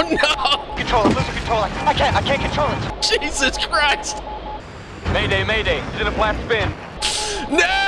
No! Control it, losing control. I can't control it. Jesus Christ! Mayday, mayday. He's in a flat spin. No!